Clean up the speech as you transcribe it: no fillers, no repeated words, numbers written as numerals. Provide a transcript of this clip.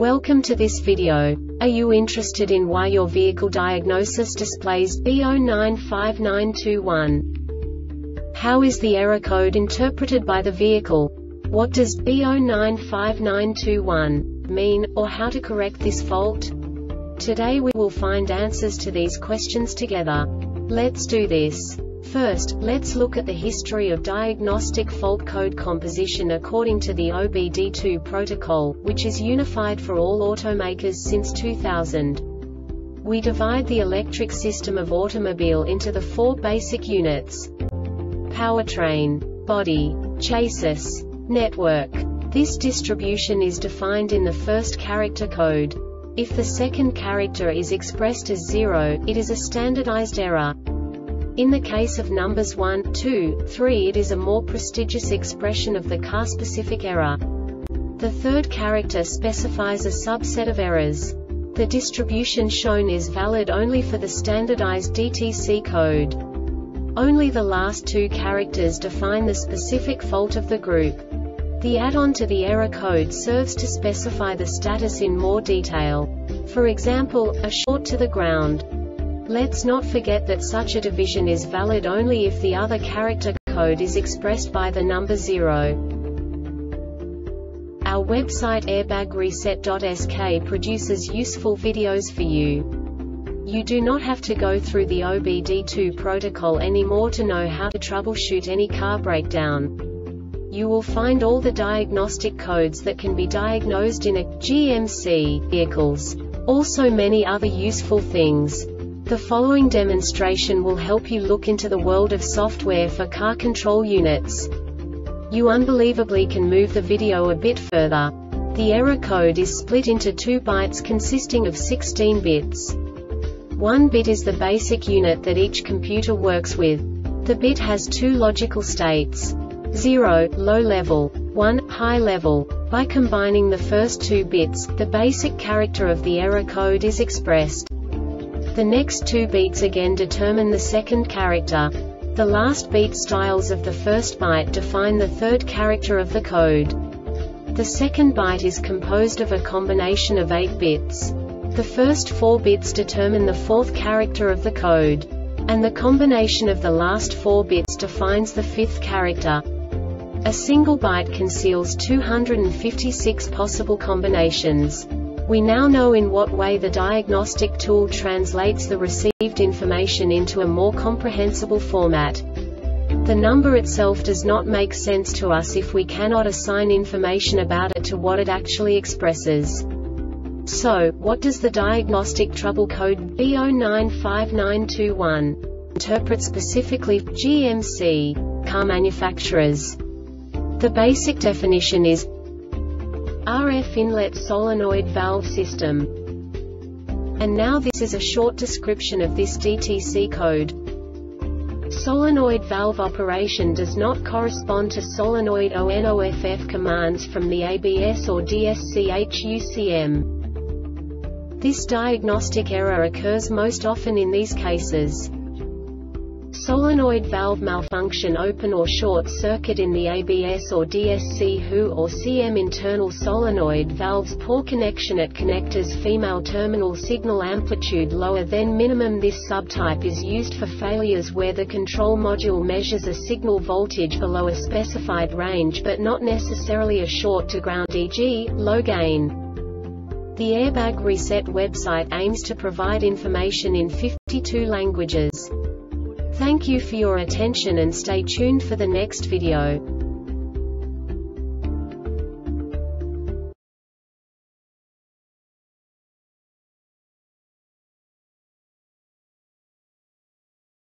Welcome to this video. Are you interested in why your vehicle diagnosis displays B095921? How is the error code interpreted by the vehicle? What does B095921 mean, or how to correct this fault? Today we will find answers to these questions together. Let's do this. First, let's look at the history of diagnostic fault code composition according to the OBD2 protocol, which is unified for all automakers since 2000. We divide the electric system of automobile into the four basic units: powertrain, body, chassis, network. This distribution is defined in the first character code. If the second character is expressed as 0, it is a standardized error. In the case of numbers 1, 2, 3, it is a more prestigious expression of the car-specific error. The third character specifies a subset of errors. The distribution shown is valid only for the standardized DTC code. Only the last two characters define the specific fault of the group. The add-on to the error code serves to specify the status in more detail. For example, a short to the ground. Let's not forget that such a division is valid only if the other character code is expressed by the number 0. Our website airbagreset.sk produces useful videos for you. You do not have to go through the OBD2 protocol anymore to know how to troubleshoot any car breakdown. You will find all the diagnostic codes that can be diagnosed in a GMC vehicles. Also many other useful things. The following demonstration will help you look into the world of software for car control units. You unbelievably can move the video a bit further. The error code is split into 2 bytes consisting of 16 bits. 1 bit is the basic unit that each computer works with. The bit has 2 logical states: 0, low level, 1, high level. By combining the first 2 bits, the basic character of the error code is expressed. The next 2 beats again determine the second character. The last beat styles of the first byte define the third character of the code. The second byte is composed of a combination of 8 bits. The first 4 bits determine the fourth character of the code. And the combination of the last 4 bits defines the fifth character. A single byte conceals 256 possible combinations. We now know in what way the diagnostic tool translates the received information into a more comprehensible format. The number itself does not make sense to us if we cannot assign information about it to what it actually expresses. So, what does the diagnostic trouble code B095921 interpret specifically for GMC car manufacturers? The basic definition is RF inlet solenoid valve system. And now this is a short description of this DTC code. Solenoid valve operation does not correspond to solenoid ON/OFF commands from the ABS or DSC/HUCM. This diagnostic error occurs most often in these cases: solenoid valve malfunction, open or short circuit in the ABS or DSC/HU or CM, internal solenoid valves, poor connection at connectors, female terminal signal amplitude lower than minimum. This subtype is used for failures where the control module measures a signal voltage below a specified range but not necessarily a short to ground, e.g., low gain. The Airbag Reset website aims to provide information in 52 languages. Thank you for your attention and stay tuned for the next video.